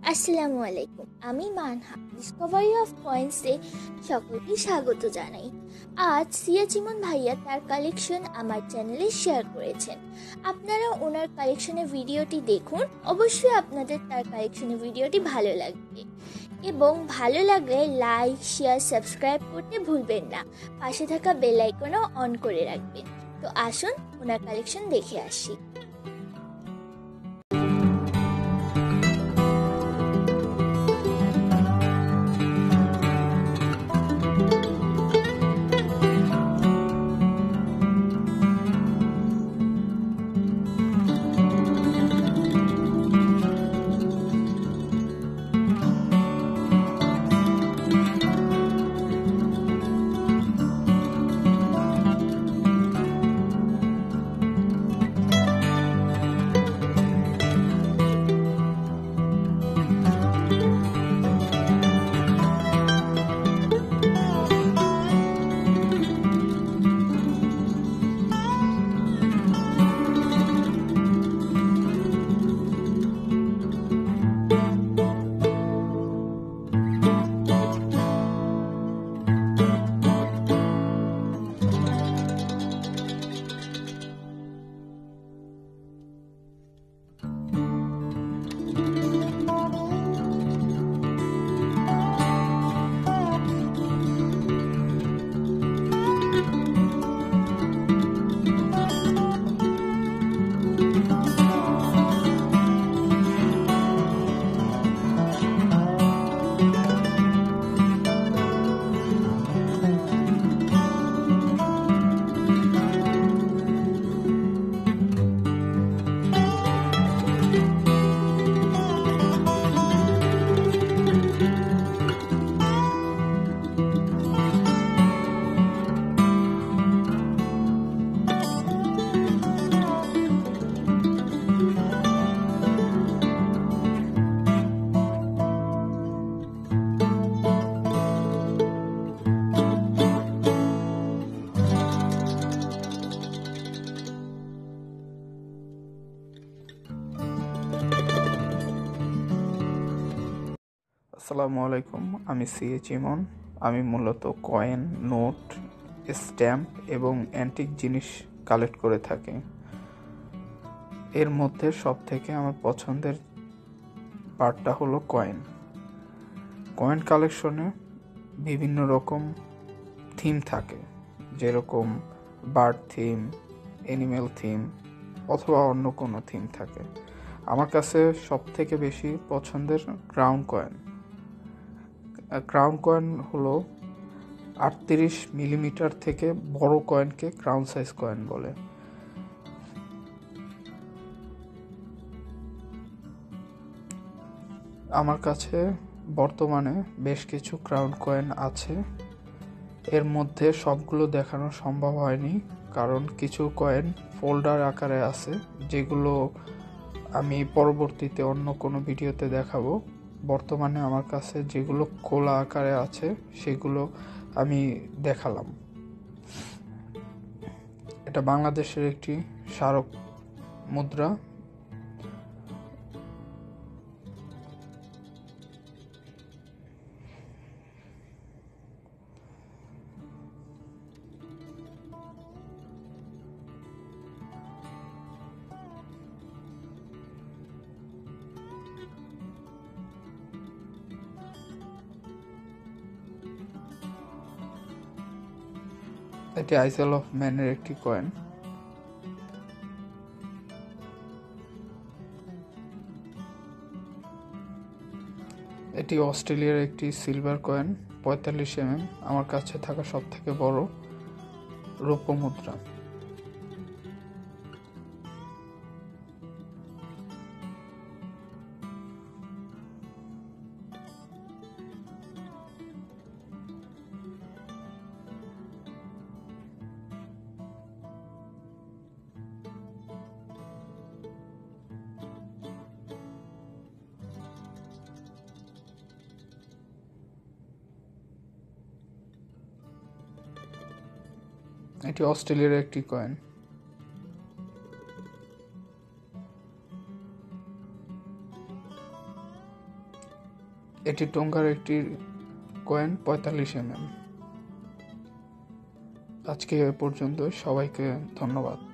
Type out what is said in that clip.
আসসালামু আলাইকুম। আমি মানহা ডিসকভারি অফ কয়েন্সে সকলকে স্বাগত জানাই। আজ সিয়াচিমন ভাইয়া তার কালেকশন আমার চ্যানেলে শেয়ার করেছেন। আপনারা ওনার কালেকশনের ভিডিওটি দেখুন, অবশ্যই আপনাদের তার কালেকশনের ভিডিওটি ভালো লাগবে এবং ভালো লাগলে লাইক, শেয়ার, সাবস্ক্রাইব করতে ভুলবেন না। পাশে থাকা বেল আইকনও অন করে রাখবেন। তো আসুন ওনার কালেকশন দেখে আসি। আসসালামু আলাইকুম। আমি এমন। আমি মূলত কয়েন, নোট, স্ট্যাম্প এবং অ্যান্টিক জিনিস কালেক্ট করে থাকি। এর মধ্যে সবথেকে আমার পছন্দের পার্টটা হলো কয়েন। কয়েন কালেকশনে বিভিন্ন রকম থিম থাকে, যেরকম বার্ড থিম, অ্যানিম্যাল থিম অথবা অন্য কোনো থিম থাকে। আমার কাছে সবথেকে বেশি পছন্দের ক্রাউন কয়েন। ক্রাউন কয়েন হলো 38 মিলিমিটার থেকে বড় কয়েনকে ক্রাউন সাইজ কয়েন বলে। আমার কাছে বর্তমানে বেশ কিছু ক্রাউন কয়েন আছে। এর মধ্যে সবগুলো দেখানো সম্ভব হয়নি, কারণ কিছু কয়েন ফোল্ডার আকারে আছে, যেগুলো আমি পরবর্তীতে অন্য কোনো ভিডিওতে দেখাবো। বর্তমানে আমার কাছে যেগুলো খোলা আকারে আছে সেগুলো আমি দেখালাম। এটা বাংলাদেশের একটি স্মারক মুদ্রা। এটি আইসেল অফ ম্যানের একটি কয়েন। এটি অস্ট্রেলিয়ার একটি সিলভার কয়েন, 45 আমার কাছে থাকা সব থেকে বড় রৌপ্য মুদ্রা। এটি অস্ট্রেলিয়ার একটি কয়েন। এটি টোঙ্গার একটি কয়েন 45 mm। আজকে এ পর্যন্ত, সবাইকে ধন্যবাদ।